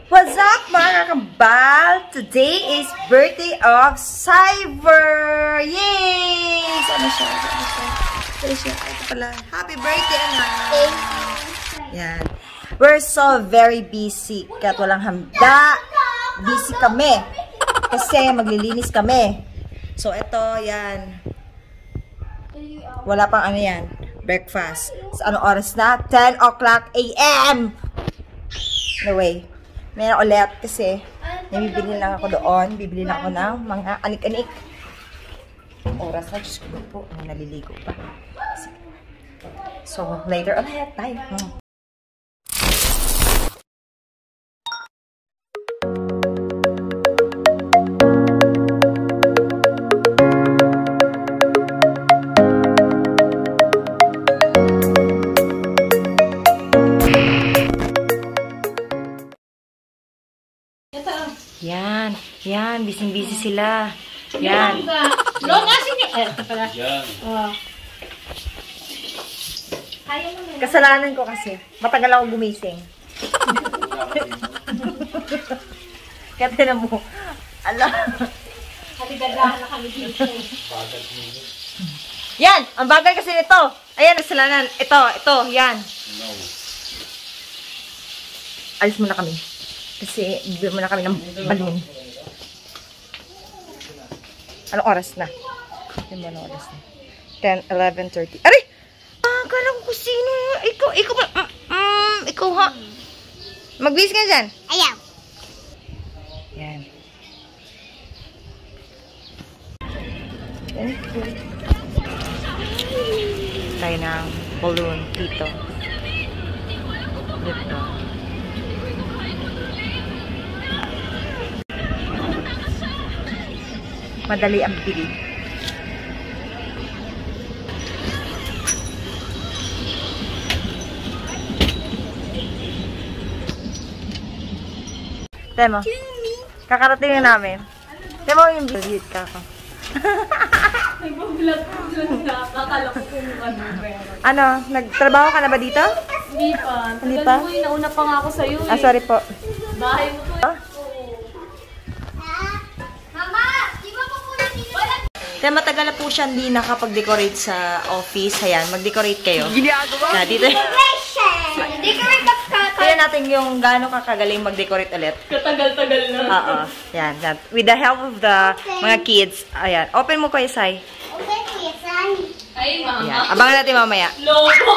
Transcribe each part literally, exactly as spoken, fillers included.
What's up mga kakambal? Today is birthday of Cyber! Yay! Sana siya? Sana siya? Sana siya? Ito pala. Happy birthday, anak! Yan. We're so very busy. Kahit walang handa. Busy kami. Kasi maglilinis kami. So, ito, yan. Wala pang ano yan. Breakfast. So, anong oras na? ten o'clock a m No way. Mayroon ulit kasi bibili lang ako doon. Bibili lang ako ng mga anik-anik. Oras na. Diyos ko po. Naliligo pa. So, later ulit tayo. Hmm. Yan. Yan. Busy-busy sila. Yan. Long asin niyo. Eh, ito pala. Yan. Oh. Kasalanan ko kasi. Matagal ako gumising. Kaya tinan mo. Alam. Haligadahan na kami dito. Yan. Ang bagal kasi nito. Ayan, kasalanan. Ito. Ito. Yan. No. Alis muna kami. Kasi bibili muna kami ng balloon. Anong oras na? Hindi mo anong oras na. ten, eleven, thirty. Aray! Ah, kalang kusina. Ikaw, ikaw ba? Mm, mm, ikaw ha. Magbis ka dyan. Ayaw. Yan. Tayo ng balloon dito. Dito. Madali ang bili. Temo. Kakarating na namin. Temo yung vlog ka ako. Nag-vlog ko na. Nakakala ko kung ano. Ano? Nagtrabaho ka na ba dito? Hindi pa. Hindi pa? Tagal mo eh. Nauna pa nga ako sa'yo eh. Ah, sorry po. Bahay mo to eh. Ah? Kaya matagal na po siya hindi nakapag-decorate sa office. Ayan, mag-decorate kayo. Ginagawa? Na, dito. Decorate ka ka. Kaya natin yung gaano kakagaling mag-decorate ulit. Katagal-tagal na. Oo. Yan, yan. With the help of the mga kids. Ayan. Open mo kayo, Sai. Okay, Kuya San. Ay, mama. Ayan. Abangan natin mamaya. Lobo.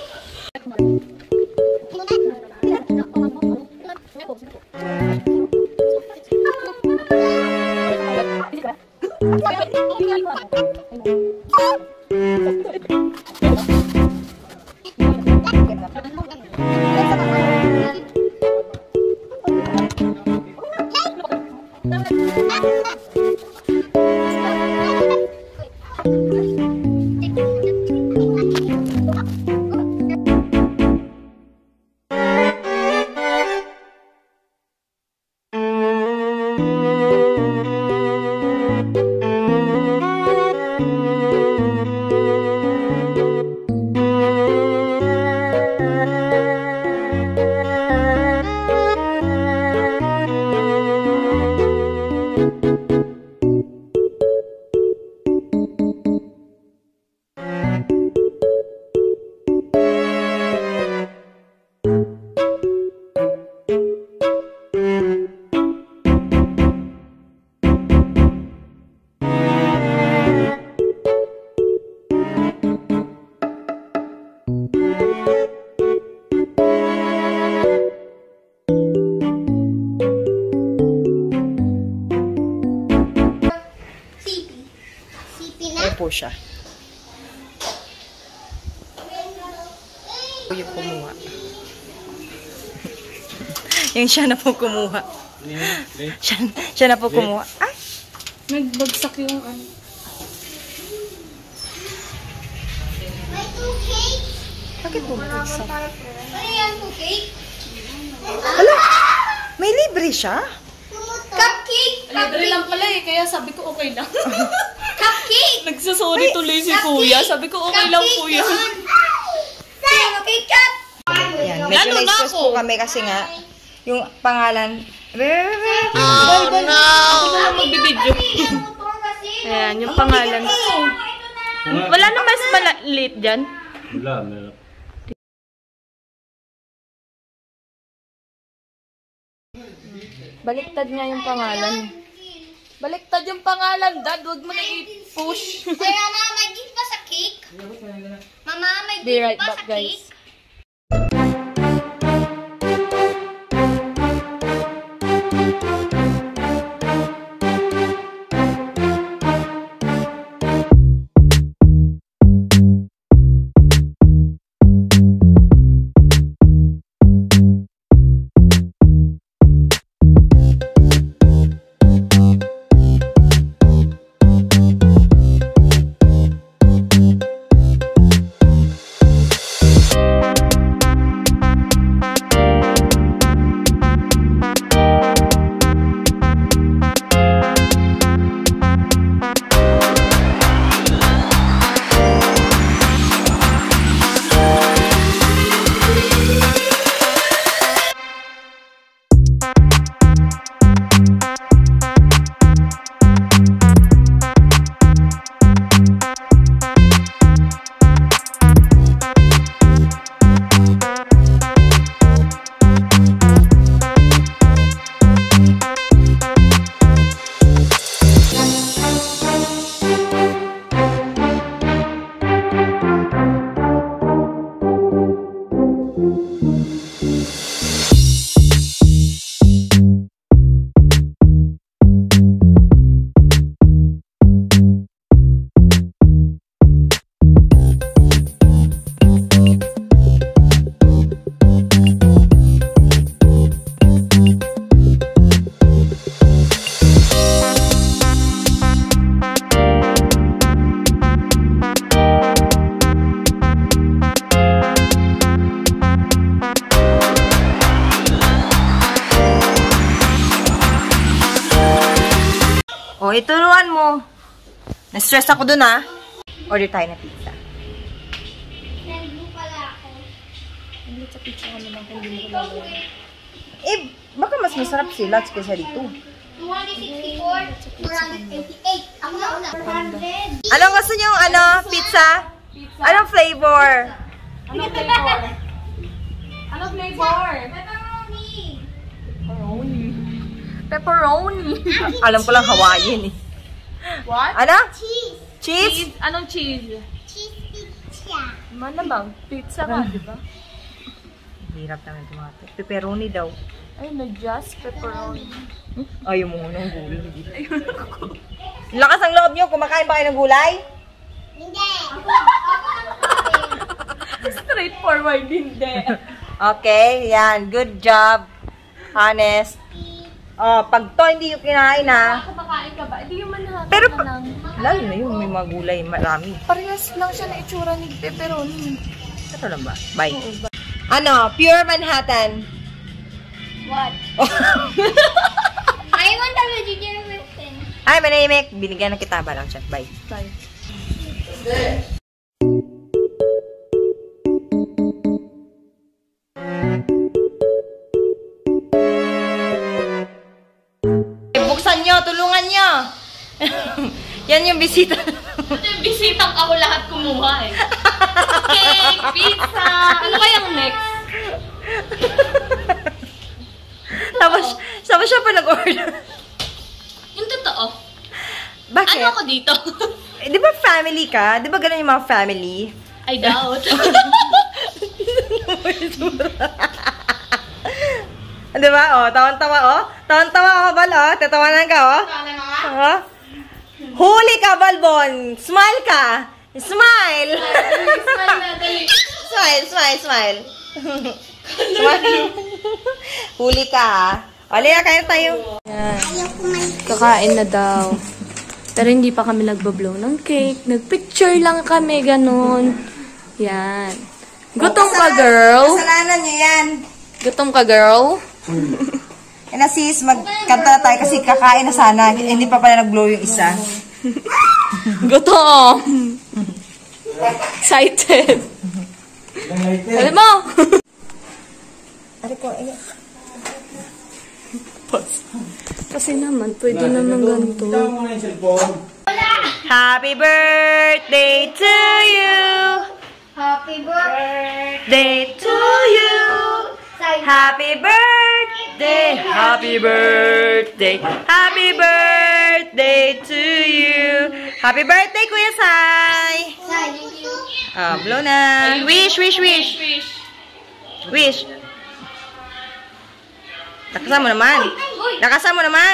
Po siya. Yung kumuha. Yung siya na po kumuha. siya, siya na po kumuha. Ay! Nagbagsak yung ano. Bakit po bagsak? Ano yan, cake? Wala! May libre siya? Cupcake! Libre lang pala eh, kaya sabi ko okay lang. Cupcake! Nagsasorry tuloy si Cupcake! kuya. Sabi ko okay lang po yan. Yan, medyo Ano na na-stress ako? po kami kasi nga Yung pangalan. Oh, no! Ako na lang magbibidyo. Ayan, yung pangalan. Wala na mas maliit dyan? Wala, meron. Baliktad nga yung pangalan. Baliktad yung pangalan, Dad. Huwag mo na i-push. Ay, Mama, may gift ba sa cake? Mama, may Be gift right ba back, sa guys. cake? O, ituruan mo. Na-stress ako dun, ha? Order tayo na pizza. Nandun pala ako. Hindi sa pizza ka naman kung hindi mo ko Eh, baka mas masarap sila kaysa dito. two sixty-four, four eighty-eight. Ako na una. four hundred. Anong gusto niyo, ano, pizza? Pizza. Anong flavor? Anong flavor? Anong flavor? Pepperoni. Pepperoni. Alam ko lang Hawaiian, eh. What? Ano? Cheese. Cheese? Cheese? Anong cheese? Cheese pizza. Malamang, pizza ka, di ba? Hirap naman ito mga ito. Pepperoni daw. Ay, na just pepperoni. Ayaw mo ng gulay. Lakas ang loob nyo. Kumakain ba kayo ng gulay? Hindi. Straightforward, hindi. Okay, yan. Good job. Honest. Oh, pag to hindi yung kinain, ha? Kumakain ka ba? Hindi yung manhattan Pero, na lang. lalo na yung may mga gulay, marami. Parehas lang siya na itsura ni pepperoni. Ito lang ba? Bye. Ano? Pure Manhattan. What? I want a vegetarian person. Ay, manahimik. Binigyan na kita ba lang chat. Bye. Bye. Buksan nyo, tulungan nyo. Yan yung bisita. Ito yung bisitang ako lahat kumuha eh. Cake, pizza. Ano kayang next? Tapos, tapos siya pa nag-order. Yung totoo. Bakit? Ano ako dito? Eh, di ba family ka? Di ba ganun yung mga family? I doubt. Di ba? Oh, tawan-tawa, oh. Tawan-tawa ka, Bal, oh. Tatawanan ka, oh. Oh. Huli ka, Balbon. Smile ka. Smile. Smile na, dali. Smile, smile, smile. Smile. Huli ka, ha. O, Lea, kain tayo. Kakain na daw. Pero hindi pa kami nagbablow ng cake. Nagpicture lang kami, ganun. Yan. Gutom ka, girl? Kasalanan niyo yan. Gutom ka, girl? Yan na, sis. Magkanta na tayo kasi kakain na sana. Hindi pa pala nag-blow yung isa. Gutom. Excited. Alam mo? Ari ko, eh. Kasi naman, pwede naman ganito. Happy birthday to you. Happy birthday. Day to you. Happy birthday. Happy birthday. Happy birthday to you. Happy birthday, Kuya Sai. Ah, blow na. Wish, wish, wish. Wish. Lakasan mo naman. Lakasan mo naman.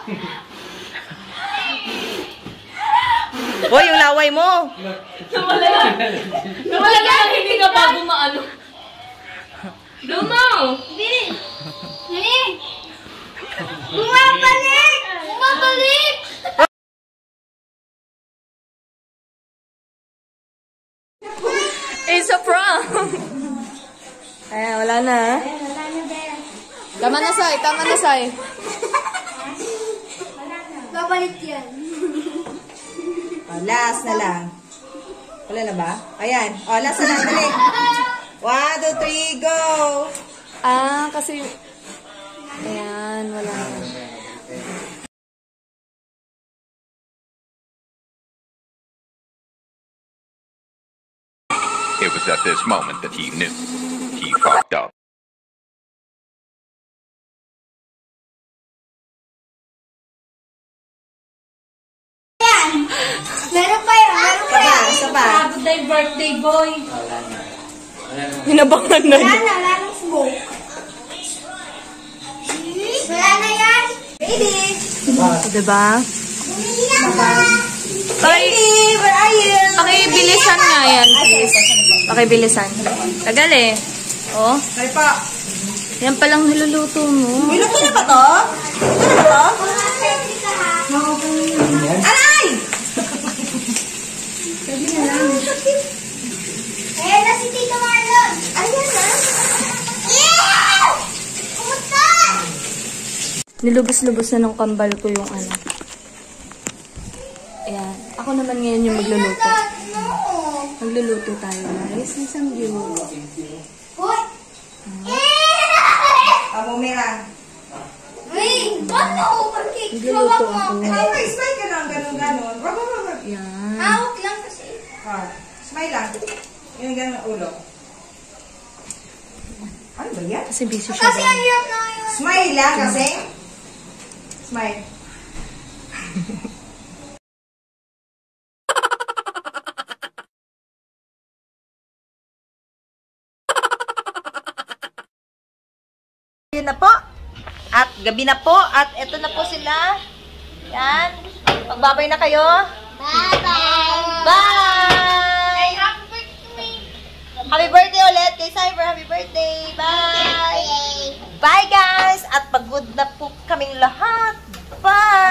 Hoy, yung laway mo. Nawala yan. Nawala yan. Hindi ka pa bumaano. Lumaw! Dili. Dili. Bumabalik. Bumabalik. It's a prank! Ay, wala na. Tama na, Sai. Tama na, Sai. Babalik yan. Oh, last na lang. Wala na ba? Ayan. Oh, last na lang. Dali. One, two, three, go! Ah, kasi... Ayan, wala na. It was at this moment that he knew he fucked up. Yan. Meron pa yun. Meron pa Isa pa, yun. isa pa. Birthday, birthday boy. Hinabangan na Wala niya. na. Wala nang smoke. Wala na yan. Baby. Diba? Paki, Baby, where are you? pakibilisan nga yan, please. Pakibilisan. Tagal eh. Oh, Sorry po. yan palang niluluto mo. May luto na ba to? Luto na ba to? Aray! Eh, na si Tito Marlon. Ayan na. Yeah! Kumusta? Nilubos-lubos na ng kambal ko yung ano. Ayan. Ako naman ngayon yung magluluto. No. Magluluto tayo na rice and samgyup. Hoy. Pamumira. Wait, ano? Bakit? Nagluluto ako. Ay, may smile ka lang. Ganon, ganon. Wag, wag, wag, wag. Ayan. Hawak lang kasi. Ah, smile lang. Yung ganon ang ulo. Ano ba yan? Kasi busy siya. Kasi ba? ang hirap na yun. Smile lang kasi. Smile. Yun na po. At gabi na po. At eto na po sila. Yan. Magbabay na kayo. Bye-bye. Bye! Happy birthday. Happy birthday ulit kay Cyber. Happy birthday. Bye! Bye guys! At pagod na po kaming lahat. Bye!